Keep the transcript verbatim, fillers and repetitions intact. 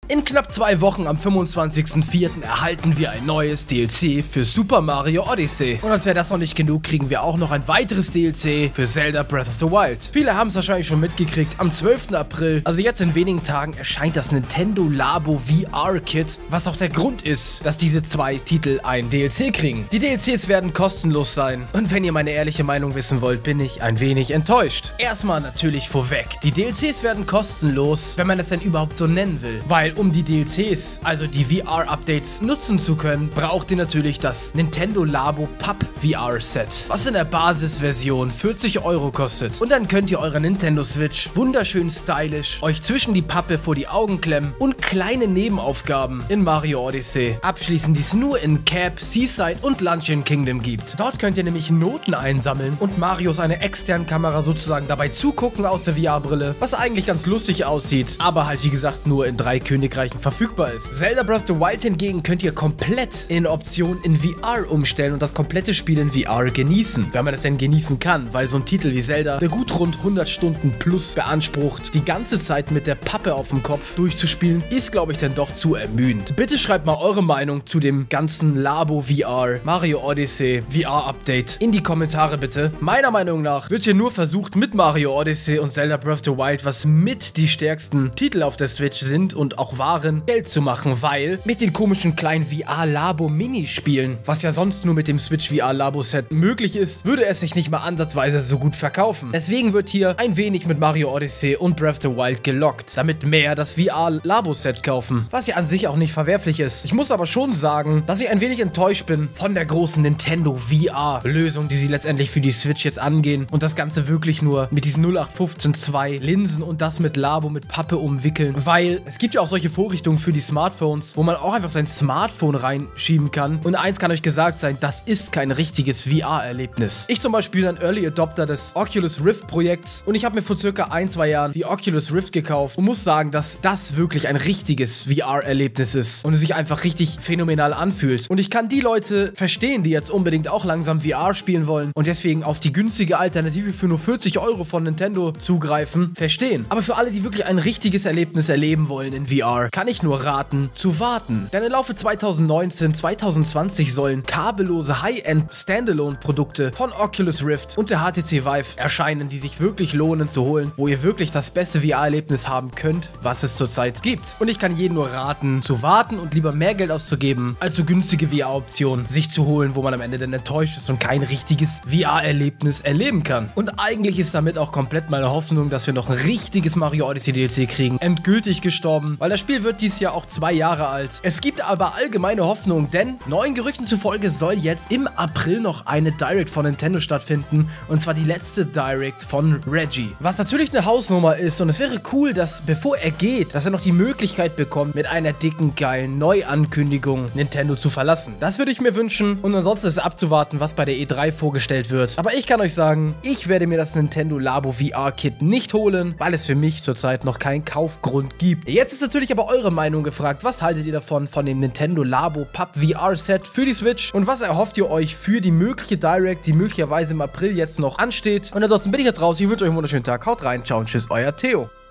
In knapp zwei Wochen am fünfundzwanzigsten vierten erhalten wir ein neues D L C für Super Mario Odyssey. Und als wäre das noch nicht genug, kriegen wir auch noch ein weiteres D L C für Zelda Breath of the Wild. Viele haben es wahrscheinlich schon mitgekriegt, am zwölften April, also jetzt in wenigen Tagen, erscheint das Nintendo Labo V R Kit, was auch der Grund ist, dass diese zwei Titel ein D L C kriegen. Die D L Cs werden kostenlos sein und wenn ihr meine ehrliche Meinung wissen wollt, bin ich ein wenig enttäuscht. Erstmal natürlich vorweg, die D L Cs werden kostenlos, wenn man es denn überhaupt so nennen will, weil um die D L Cs, also die V R-Updates, nutzen zu können, braucht ihr natürlich das Nintendo Labo Pub V R-Set, was in der Basisversion vierzig Euro kostet. Und dann könnt ihr eure Nintendo Switch wunderschön stylisch euch zwischen die Pappe vor die Augen klemmen und kleine Nebenaufgaben in Mario Odyssey abschließen, die es nur in Cap, Seaside und Luncheon Kingdom gibt. Dort könnt ihr nämlich Noten einsammeln und Marios eine externe Kamera sozusagen dabei zugucken aus der V R-Brille, was eigentlich ganz lustig aussieht, aber halt wie gesagt nur in drei Königreichen verfügbar ist. Zelda Breath of the Wild hingegen könnt ihr komplett in Optionen in V R umstellen und das komplette Spiel in V R genießen, wenn man es denn genießen kann, weil so ein Titel wie Zelda, der gut rund hundert Stunden plus beansprucht, die ganze Zeit mit der Pappe auf dem Kopf durchzuspielen, ist glaube ich dann doch zu ermüdend. Bitte schreibt mal eure Meinung zu dem ganzen Labo V R Mario Odyssey V R Update in die Kommentare bitte. Meiner Meinung nach wird hier nur versucht, mit Mario Odyssey und Zelda Breath of the Wild, was mit die stärksten Titel auf der Switch sind und auch waren, Geld zu machen, weil mit den komischen kleinen V R-Labo-Minispielen, was ja sonst nur mit dem Switch V R-Labo-Set möglich ist, würde es sich nicht mal ansatzweise so gut verkaufen. Deswegen wird hier ein wenig mit Mario Odyssey und Breath of the Wild gelockt, damit mehr das V R-Labo-Set kaufen, was ja an sich auch nicht verwerflich ist. Ich muss aber schon sagen, dass ich ein wenig enttäuscht bin von der großen Nintendo V R-Lösung, die sie letztendlich für die Switch jetzt angehen und das Ganze wirklich nur mit diesen null acht fünfzehn zwei Linsen und das mit Labo, mit Pappe umwickeln, weil es gibt ja auch solche Vorrichtungen für die Smartphones, wo man auch einfach sein Smartphone reinschieben kann. Und eins kann euch gesagt sein, das ist kein richtiges V R-Erlebnis. Ich zum Beispiel bin ein Early Adopter des Oculus Rift Projekts und ich habe mir vor circa ein, zwei Jahren die Oculus Rift gekauft und muss sagen, dass das wirklich ein richtiges V R-Erlebnis ist und es sich einfach richtig phänomenal anfühlt. Und ich kann die Leute verstehen, die jetzt unbedingt auch langsam V R spielen wollen und deswegen auf die günstige Alternative für nur vierzig Euro von Nintendo zugreifen, verstehen. Aber für alle, die wirklich ein richtiges Erlebnis erleben wollen in V R, kann ich nur raten, zu warten. Denn im Laufe zweitausendneunzehn, zweitausendzwanzig sollen kabellose High-End Standalone-Produkte von Oculus Rift und der H T C Vive erscheinen, die sich wirklich lohnen zu holen, wo ihr wirklich das beste V R-Erlebnis haben könnt, was es zurzeit gibt. Und ich kann jedem nur raten, zu warten und lieber mehr Geld auszugeben, als so günstige V R-Optionen sich zu holen, wo man am Ende dann enttäuscht ist und kein richtiges V R-Erlebnis erleben kann. Und eigentlich ist damit auch komplett meine Hoffnung, dass wir noch ein richtiges Mario Odyssey D L C kriegen, endgültig gestorben, weil das Spiel wird dieses Jahr auch zwei Jahre alt. Es gibt aber allgemeine Hoffnung, denn neuen Gerüchten zufolge soll jetzt im April noch eine Direct von Nintendo stattfinden und zwar die letzte Direct von Reggie. Was natürlich eine Hausnummer ist und es wäre cool, dass bevor er geht, dass er noch die Möglichkeit bekommt, mit einer dicken, geilen Neuankündigung Nintendo zu verlassen. Das würde ich mir wünschen und ansonsten ist abzuwarten, was bei der E drei vorgestellt wird. Aber ich kann euch sagen, ich werde mir das Nintendo Labo V R Kit nicht holen, weil es für mich zurzeit noch keinen Kaufgrund gibt. Jetzt ist natürlich aber eure Meinung gefragt. Was haltet ihr davon, von dem Nintendo Labo Pub V R Set für die Switch? Und was erhofft ihr euch für die mögliche Direct, die möglicherweise im April jetzt noch ansteht? Und ansonsten bin ich jetzt raus. Ich wünsche euch einen wunderschönen Tag. Haut rein. Ciao und tschüss, euer Theo.